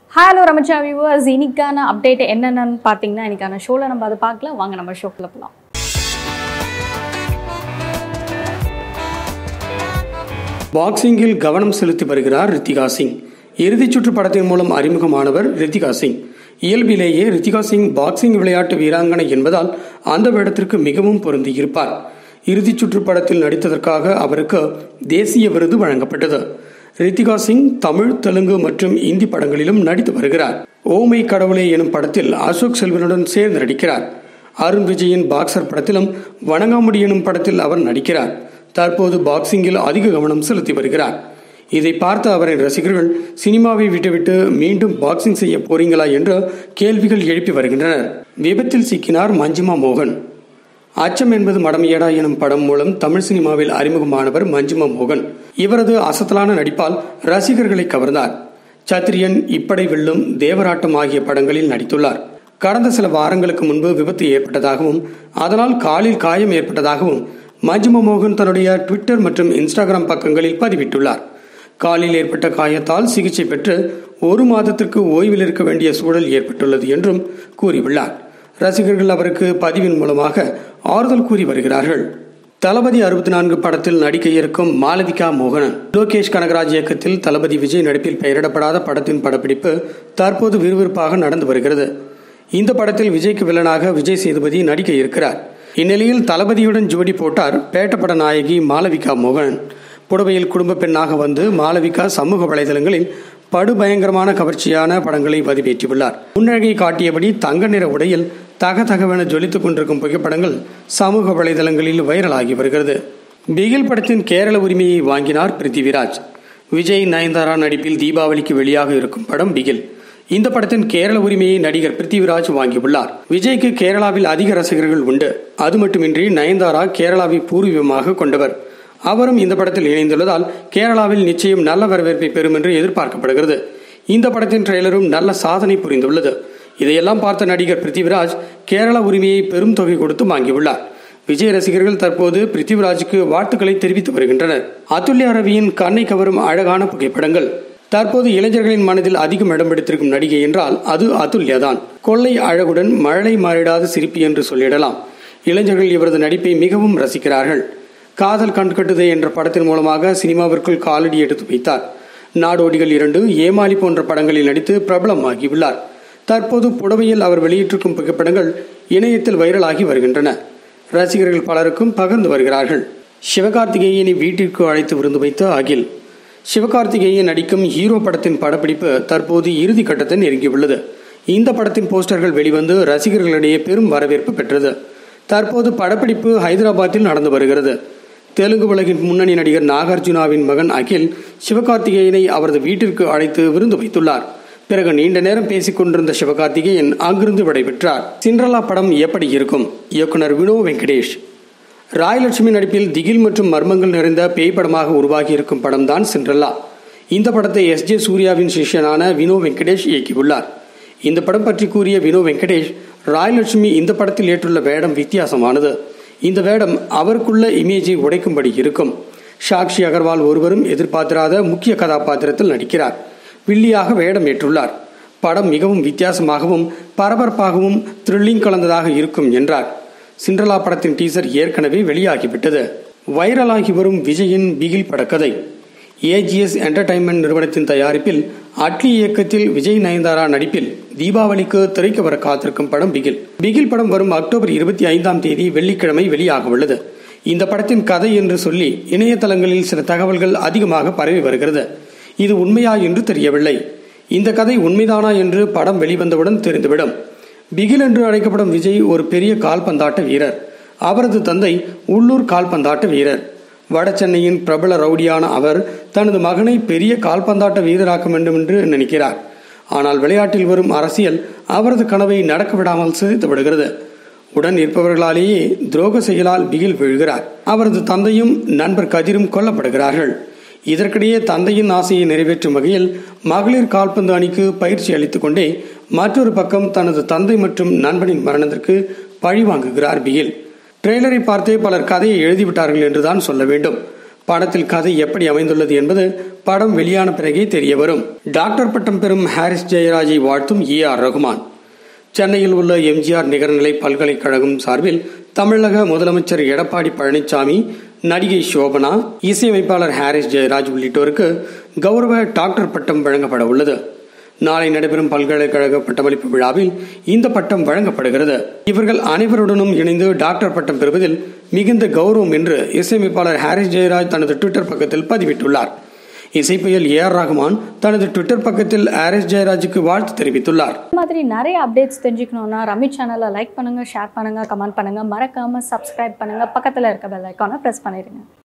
Hello ரமச்சா viewers, இன்னைக்கான update என்னென்னு பார்த்தீங்கன்னா, இன்னைக்கான ஷோவில் நம்ம அதை பார்க்கலாம். வாங்க நம்ம ஷோக்குள்ள போகலாம். பாக்ஸிங்கில் கவனம் செலுத்தி வருகிறார் ரித்திகா சிங். இறுதிச் சுற்று படத்தின் மூலம் அறிமுகமானவர் ரித்திகா சிங். இயல்பிலேயே ரித்திகா சிங் பாக்ஸிங் விளையாட்டு வீராங்கனை என்பதால் அந்த வேடத்திற்கு மிகவும் பொருந்தியிருப்பார். இறுதிச் சுற்று படத்தில் நடித்ததற்காக அவருக்கு தேசிய விருது வழங்கப்பட்டது. ரித்திகா சிங் தமிழ், தெலுங்கு மற்றும் இந்தி படங்களிலும் நடித்து வருகிறார். ஓமை கடவுளே எனும் படத்தில் அசோக் செல்வனுடன் சேர்ந்து நடிக்கிறார். அருண் விஜயின் பாக்ஸர் படத்திலும் வணங்காமுடி எனும் படத்தில் அவர் நடிக்கிறார். தற்போது பாக்ஸிங்கில் அதிக கவனம் செலுத்தி வருகிறார். இதை பார்த்த அவரின் ரசிகர்கள் சினிமாவை விட்டுவிட்டு மீண்டும் பாக்ஸிங் செய்ய போறீங்களா என்று கேள்விகள் எழுப்பி வருகின்றனர். விபத்தில் சிக்கினார் மஞ்சிமா மோகன். அச்சம் என்பது மடமையடா எனும் படம் மூலம் தமிழ் சினிமாவில் அறிமுகமானவர் மஞ்சிமா மோகன். இவரது அசத்தலான நடிப்பால் ரசிகர்களை கவர்ந்தார். சத்திரியன், இப்படை வெல்லும், தேவராட்டம் ஆகிய படங்களில் நடித்துள்ளார். கடந்த சில வாரங்களுக்கு முன்பு விபத்து ஏற்பட்டதாகவும் அதனால் காலில் காயம் ஏற்பட்டதாகவும் மஞ்சிமா மோகன் தன்னுடைய ட்விட்டர் மற்றும் இன்ஸ்டாகிராம் பக்கங்களில் பதிவிட்டுள்ளார். காலில் ஏற்பட்ட காயத்தால் சிகிச்சை பெற்று 1 மாதத்திற்கு ஓய்வில் இருக்க வேண்டிய சூழல் ஏற்பட்டுள்ளது என்றும் கூறியுள்ளார். ரசிகர்கள் அவருக்கு பதிவின் மூலமாக ஆறுதல் கூறி வருகிறார்கள். தளபதி 64 படத்தில் நடிக்க இருக்கும் மாளவிகா மோகனன். லோகேஷ் கனகராஜ் இயக்கத்தில் தளபதி விஜய் நடிப்பில் பெயரிடப்படாத படத்தின் படப்பிடிப்பு தற்போது விறுவிறுப்பாக நடந்து வருகிறது. இந்த படத்தில் விஜய்க்கு வில்லனாக விஜய் சேதுபதி நடிக்க இருக்கிறார். இந்நிலையில் தளபதியுடன் ஜோடி போட்டார் பேட்டப்பட நாயகி மாளவிகா மோகனன். புடவையில் குடும்ப பெண்ணாக வந்து மாளவிகா சமூக வலைதளங்களில் படுபயங்கரமான கவர்ச்சியான படங்களை பதிவேற்றியுள்ளார். முன்னழகை காட்டியபடி தங்க நிற உடையில் தகதகவென ஜொலித்துக் கொண்டிருக்கும் புகைப்படங்கள் சமூக வலைதளங்களில் வைரலாகி வருகிறது. பிகில் படத்தின் கேரள உரிமையை வாங்கினார் பிருத்திவிராஜ். விஜய், நயன்தாரா நடிப்பில் தீபாவளிக்கு வெளியாக இருக்கும் படம் பிகில். இந்த படத்தின் கேரள உரிமையை நடிகர் பிருத்திவிராஜ் வாங்கியுள்ளார். விஜய்க்கு கேரளாவில் அதிக ரசிகர்கள் உண்டு. அது மட்டுமின்றி நயன்தாரா கேரளாவை பூர்வீகமாக கொண்டவர். அவரும் இந்த படத்தில் இணைந்துள்ளதால் கேரளாவில் நிச்சயம் நல்ல வரவேற்பை பெறும் என்று எதிர்பார்க்கப்படுகிறது. இந்த படத்தின் ட்ரெய்லரும் நல்ல சாதனை புரிந்துள்ளது. இதையெல்லாம் பார்த்த நடிகர் பிருத்திவிராஜ் கேரள உரிமையை பெரும் தொகை கொடுத்து வாங்கியுள்ளார். விஜய் ரசிகர்கள் தற்போது பிருத்திவிராஜுக்கு வாழ்த்துக்களை தெரிவித்து வருகின்றனர். அதுல்யா ரவியின் கண்ணை கவரும் அழகான புகைப்படங்கள். தற்போது இளைஞர்களின் மனதில் அதிகம் இடம் பிடித்திருக்கும் நடிகை என்றால் அது அதுல்யா தான். கொள்ளை அழகுடன் மழை மாறிடாத சிரிப்பு என்று சொல்லிடலாம். இளைஞர்கள் இவரது நடிப்பை மிகவும் ரசிக்கிறார்கள். காதல் கண்கட்டுதே என்ற படத்தின் மூலமாக சினிமாவிற்குள் காலடி எடுத்து வைத்தார். நாடோடிகள் 2, ஏமாளி போன்ற படங்களில் நடித்து பிரபலமாகியுள்ளார். தற்போது புடவையில் அவர் வெளியிட்டிருக்கும் புகைப்படங்கள் இணையத்தில் வைரலாகி வருகின்றன. ரசிகர்கள் பலருக்கும் பகிர்ந்து வருகிறார்கள். சிவகார்த்திகேயனை வீட்டிற்கு அழைத்து விருந்து வைத்த அகில். சிவகார்த்திகேயன் நடிக்கும் ஹீரோ படத்தின் படப்பிடிப்பு தற்போது இறுதி கட்டத்தை நெருங்கியுள்ளது. இந்த படத்தின் போஸ்டர்கள் வெளிவந்து ரசிகர்களிடையே பெரும் வரவேற்பு பெற்றது. தற்போது படப்பிடிப்பு ஹைதராபாத்தில் நடந்து வருகிறது. தெலுங்கு உலகின் முன்னணி நடிகர் நாகார்ஜுனாவின் மகன் அகில் சிவகார்த்திகேயனை அவரது வீட்டிற்கு அழைத்து விருந்து வைத்துள்ளார். பிறகு நீண்ட நேரம் பேசிக் கொண்டிருந்த சிவகார்த்திகேயன் அங்கிருந்து விடைபெற்றார். சிண்ட்ரெல்லா படம் எப்படி இருக்கும்? இயக்குனர் வினோ வெங்கடேஷ். ராயலட்சுமி நடிப்பில் திகில் மற்றும் மர்மங்கள் நிறைந்த பேய் படமாக உருவாகி இருக்கும் படம்தான் சிண்ட்ரெல்லா. இந்த படத்தை SJ சூர்யாவின் சிஷ்யனான வினோ வெங்கடேஷ் இயக்கியுள்ளார். இந்த படம் பற்றி கூறிய வினோ வெங்கடேஷ், ராயலட்சுமி இந்த படத்தில் ஏற்றுள்ள வேடம் வித்தியாசமானது. இந்த வேடம் அவருக்குள்ள இமேஜை உடைக்கும்படி இருக்கும். சாக்ஷி அகர்வால் ஒருவரும் எதிர்பார்த்திராத முக்கிய கதாபாத்திரத்தில் நடிக்கிறார். வில்லியாக வேடம் ஏற்றுள்ளார். படம் மிகவும் வித்தியாசமாகவும் பரபரப்பாகவும் த்ரில்லிங் கலந்ததாக இருக்கும் என்றார். சிண்ட்ரெல்லா படத்தின் டீசர் ஏற்கனவே வெளியாகிவிட்டது. வைரலாகி வரும் விஜயின் பிகில் படக்கதை. AGS என்டர்டைன்மெண்ட் நிறுவனத்தின் தயாரிப்பில் அட்லி இயக்கத்தில் விஜய், நயன்தாரா நடிப்பில் தீபாவளிக்கு திரைக்கு வர காத்திருக்கும் படம் பிகில். பிகில் படம் வரும் அக்டோபர் 25ஆம் தேதி வெள்ளிக்கிழமை வெளியாக உள்ளது. இந்த படத்தின் கதை என்று சொல்லி இணையதளங்களில் சில தகவல்கள் அதிகமாக பரவி வருகிறது. இது உண்மையா என்று தெரியவில்லை. இந்த கதை உண்மைதானா என்று படம் வெளிவந்தவுடன் தெரிந்துவிடும். பிகில் என்று அழைக்கப்படும் விஜய் ஒரு பெரிய கால்பந்தாட்ட வீரர். அவரது தந்தை உள்ளூர் கால்பந்தாட்ட வீரர். வட சென்னையின் பிரபல ரவுடியான அவர் தனது மகனை பெரிய கால்பந்தாட்ட வீரராக்க வேண்டும் என்று நினைக்கிறார். ஆனால் விளையாட்டில் வரும் அரசியல் அவரது கனவை நடக்க விடாமல் சிதைத்து விடுகிறது. உடன் இருப்பவர்களாலேயே துரோக செயலால் பிகில் விழுகிறார். அவரது தந்தையும் நண்பர் கதிரும் கொல்லப்படுகிறார்கள். இதற்கிடையே தந்தையின் ஆசையை நிறைவேற்றும் வகையில் மகளிர் கால்பந்து அணிக்கு பயிற்சி அளித்துக் கொண்டே மற்றொரு பக்கம் தனது தந்தை மற்றும் நண்பனின் மரணத்திற்கு பழி வாங்குகிறார் பிகில். ட்ரெய்லரை பார்த்தே பலர் கதையை எழுதிவிட்டார்கள் என்றுதான் சொல்ல வேண்டும். படத்தில் கதை எப்படி அமைந்துள்ளது என்பது படம் வெளியான பிறகே தெரிய வரும். டாக்டர் பட்டம் பெறும் ஹாரிஸ் ஜெயராஜை வாழ்த்தும் ஏ.ஆர். ரகுமான். சென்னையில் உள்ள எம்ஜிஆர் நிகர்நிலை பல்கலைக்கழகம் சார்பில் தமிழக முதலமைச்சர் எடப்பாடி பழனிசாமி, நடிகை சோபனா, இசையமைப்பாளர் ஹாரிஸ் ஜெயராஜ் உள்ளிட்டோருக்கு கௌரவ டாக்டர் பட்டம் வழங்கப்பட உள்ளது. நாளை நடைபெறும் பல்கலைக்கழக பட்டமளிப்பு விழாவில் இந்த பட்டம் வழங்கப்படுகிறது. இவர்கள் அனைவருடனும் இணைந்து டாக்டர் பட்டம் பெறுவதில் மிகுந்த கௌரவம் என்று இசையமைப்பாளர் ஹாரிஸ் ஜெயராஜ் தனது ட்விட்டர் பக்கத்தில் பதிவிட்டுள்ளார். இசைப்புயல் ஏ.ஆர். ரகுமான் தனது ட்விட்டர் பக்கத்தில் ஹாரிஸ் ஜெயராஜுக்கு வாழ்த்து தெரிவித்துள்ளார். இந்த மாதிரி நிறைய அப்டேட்ஸ் தெரிஞ்சுக்கணும்னா ரமி சேனலை லைக் பண்ணுங்க, ஷேர் பண்ணுங்க, கமெண்ட் பண்ணுங்க, மறக்காம சப்ஸ்கிரைப் பண்ணுங்க, பக்கத்தில் இருக்க பெல் ஐக்கானை பிரஸ் பண்ணிடுங்க.